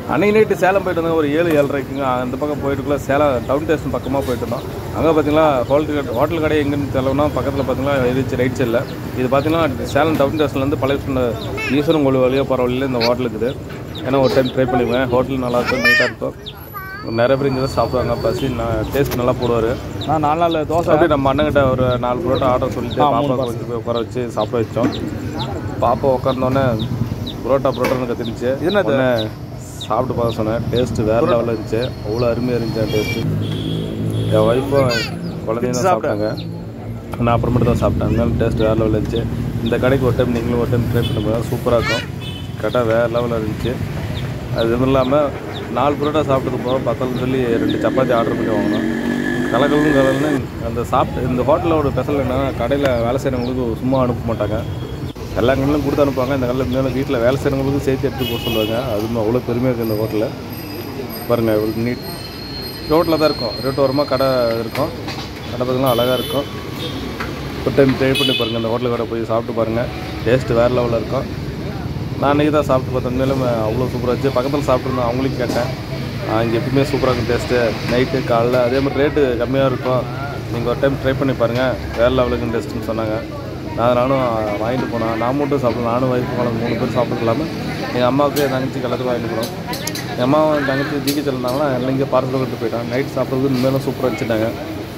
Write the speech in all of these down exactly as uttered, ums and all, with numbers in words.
அன்னைக்கு நைட்டு சேலம் போயிட்டு வந்தாங்க ஒரு ஏழு ஏழரைக்குங்க. அந்த பக்கம் போயிட்டுக்குள்ள சேலம் டவுன் ஸ்டேஷன் பக்கமாக போயிட்டு இருந்தோம். அங்கே பார்த்தீங்கன்னா ஹோட்டல் ஹோட்டல் கடை எங்கேன்னு தெரியலன்னா பக்கத்தில் பார்த்தீங்கன்னா இருந்துச்சு ரைட் சைடில். இது பார்த்தீங்கன்னா சேலம் டவுன் ஸ்டேஷன்லேருந்து பழைய சொன்ன ஈஸ்வரன் கோவில் வழியாக போகிற வழியில் இந்த ஹோட்டல் இருக்குது. ஏன்னா ஒரு டைம் ட்ரை பண்ணிக்குவேன். ஹோட்டல் நல்லாயிருக்கும், நீட்டாக இருக்கும். நிறைய பேர் இங்கே தான் சாப்பிடுவாங்க. பசி நான் டேஸ்ட் நல்லா போடுவார். நான் நாலு நாள் தோசை அப்படி நம்ம அண்ணங்கிட்ட ஒரு நாலு புரோட்டா ஆர்டர் சொல்லிட்டு பாப்பா கொஞ்சம் போய் உட்கார வச்சு சாப்பிட வச்சோம். பாப்பா உட்கார்ந்தோடனே புரோட்டா புரோட்டான்னு கற்றுருந்துச்சு. இதுன்னு சாப்பிட்டு பார்க்க சொன்னேன். டேஸ்ட்டு வேறு லெவலில் இருந்துச்சு. அவ்வளோ அருமையாக இருந்துச்சு டேஸ்ட்டு. என் ஒய்ஃபும் குழந்தையும் தான் சாப்பிட்டாங்க. நான் அப்புறமேட்டு தான் சாப்பிட்டேன். அதனால டேஸ்ட் வேறு லெவலில் இருந்துச்சு. இந்த கடைக்கு ஒரு டைம் நீங்களும் ஒரு டைம் ட்ரை பண்ணும்போது சூப்பராக இருக்கும். கரெக்டாக வேறு லெவலில் இருந்துச்சு. அதுவும் இல்லாமல் நாலு புரோட்டா சாப்பிட்டது போக பத்தலன்னு சொல்லி ரெண்டு சப்பாத்தி ஆர்டர் பண்ணி வாங்கினோம். கலக்கலும் கலன்னு அந்த சாப்பிட்டு இந்த ஹோட்டலோட ஸ்பெஷல் என்னன்னா கடையில் வேலை செய்கிறவங்களுக்கு சும்மா அனுப்ப மாட்டாங்க. எல்லா கடையிலும் கொடுத்து அனுப்புவாங்க. இந்த கடையில் மேலே வீட்டில் வேலை செய்கிறவங்களுக்கும் சேர்த்து எடுத்து போக சொல்லுவாங்க. அதுவும் அவ்வளோ பெருமையாக இருக்குது இந்த ஹோட்டலில். பாருங்கள் இவ்வளோ நீட் ரோட்டில் தான் இருக்கும். ரோட்டு ஓரமாக கடை இருக்கும். கடை பார்த்தீங்கன்னா அழகாக இருக்கும். ஒரு டைம் ட்ரை பண்ணி பாருங்கள். இந்த ஹோட்டல் கடை போய் சாப்பிட்டு பாருங்கள். டேஸ்ட்டு வேறு லெவலில் இருக்கும். நான் அன்றைக்கி தான் சாப்பிட்டு பார்த்தேன். மேலும் அவ்வளோ சூப்பராக இருந்துச்சு. பக்கத்தில் சாப்பிட்ருந்தேன். அவங்களையும் கேட்டேன். இங்கே எப்பவுமே சூப்பராக இருக்கும் டேஸ்ட்டு. நைட்டு காலைல அதே மாதிரி ரேட்டு கம்மியாக இருக்கும். நீங்கள் ஒரு டைம் ட்ரை பண்ணி பாருங்கள். வேறு லெவலுக்கு டேஸ்ட்டுன்னு சொன்னாங்க. நான் நானும் வாங்கிட்டு போனேன். நான் மட்டும் சாப்பிடுவேன். நானும் ஒய்ஃபு குழந்தை மூணு பேர் சாப்பிட்டு இல்லாமல் எங்கள் அம்மாவுக்கு என் தங்கச்சி எல்லாத்துக்கும் வாங்கிட்டு போனோம். எங்கள் அம்மாவும் என் தங்கச்சி ஜிஹெச் இருந்தாங்கன்னா எல்லாம் இங்கே பார்சல் கொண்டு போயிட்டாங்க. நைட் சாப்பிட்றதுக்கு மேலும் சூப்பராக வச்சுட்டாங்க.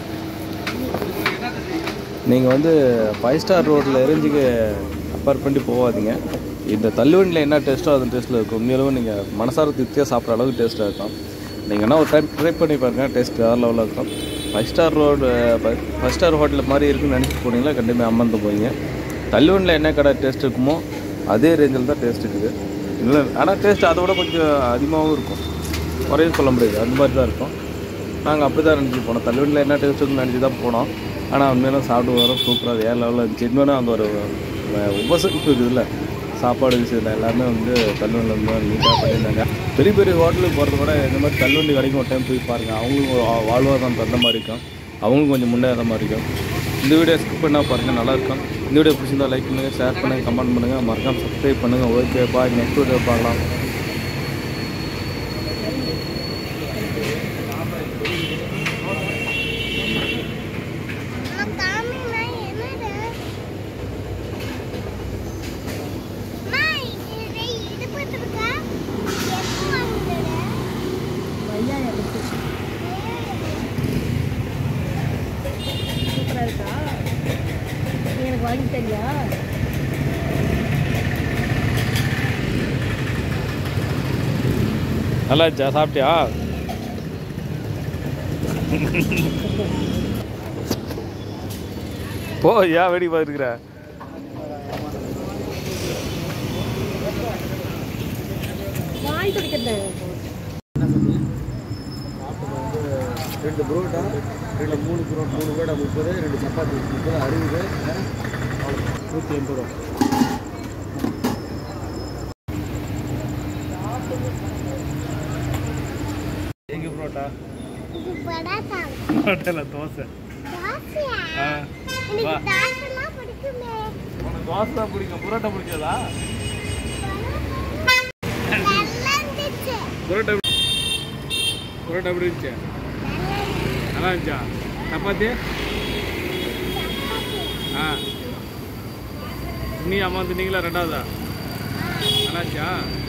நீங்கள் வந்து ஃபைவ் ஸ்டார் ரோட்டில் எரிஞ்சுக்கு கம்பேர் பண்ணி போகாதீங்க. இந்த தள்ளுவண்டியில் என்ன டேஸ்ட்டோ அந்த டேஸ்ட்டில் இருக்கும். உண்மையிலும் நீங்கள் மனசார திருப்தியாக சாப்பிட்ற அளவுக்கு டேஸ்ட்டாக இருக்கும். நீங்கள் என்ன ஒரு டைம் ட்ரை பண்ணி பாருங்கள். டேஸ்ட் வேறு லெவலில் இருக்கும். Five star road five star hotel மாதிரி இருக்குன்னு நினச்சிட்டு போனீங்களா கண்டிப்பாக அமர்ந்து போவீங்க. தள்ளுவண்டியில் என்ன கடை டேஸ்ட் இருக்குமோ அதே ரேஞ்சில் தான் டேஸ்ட் இருக்குது. இல்லை ஆனால் டேஸ்ட் அதை விட கொஞ்சம் அதிகமாகவும் இருக்கும். குறையும் சொல்ல முடியாது. அந்த மாதிரி தான் இருக்கும். நாங்கள் அப்படி தான் நினச்சி போனோம். தள்ளுவண்டியில் என்ன டேஸ்ட் இருக்குன்னு நினச்சி தான் போனோம். ஆனால் உண்மையிலும் சாப்பிட்டு வரோம். சூப்பராக வேறு லெவலில் இருந்துச்சு. இன்னொன்று அந்த ஒரு உபசரிப்பு இருக்குதுல்ல சாப்பாடு விஷயத்தில் எல்லாமே வந்து தள்ளுவண்டியில் வந்து நீட்டாக பண்ணியிருந்தாங்க. பெரிய பெரிய ஹோட்டலுக்கு போகிறத விட இந்த மாதிரி தள்ளுவண்டி கடைக்கும் ஒரு டைம் போய் பாருங்கள். அவங்களுக்கும் வாழ்வாதாரம் தகுந்த மாதிரி இருக்கும். அவங்களுக்கும் கொஞ்சம் முன்னேற மாதிரி இருக்கும். இந்த வீடியோ ஸ்கிப் பண்ணால் பாருங்கள், நல்லாயிருக்கும். இந்த வீடியோ பிடிச்சிருந்தால் லைக் பண்ணுங்கள், ஷேர் பண்ணுங்கள், கமெண்ட் பண்ணுங்கள், மறக்காமல் சப்ஸ்கிரைப் பண்ணுங்கள். Okay bye. நெக்ஸ்ட் வீடியோ பார்க்கலாம். எனக்கு வாங்கி தரியா? நல்லா இருந்துச்சா? சாப்பிட்டியா? போ, ஏன் வேடிக்கை பார்த்துருக்குற? வாங்கி துடிக்கிறேன். ரெண்டு புரோட்டா, ரெண்டு மூணு புரோட்டா, மூணு புரோட்டா முப்பது, ரெண்டு சப்பாத்தி முப்பது, அறுபது, நூற்றி எண்பது ரூபா. எங்கே புரோட்டா? புரோட்டா தோசை. உனக்கு தோசை தான் பிடிக்கும், புரோட்டா பிடிக்காதா? புரோட்டா புரோட்டா எப்படி இருந்துச்சு? நல்லா இருந்துச்சா? சப்பாத்தி? ஆ, நீ அம்மா தின்னீங்களா? ரெண்டாவதா? நல்லா இருந்துச்சா?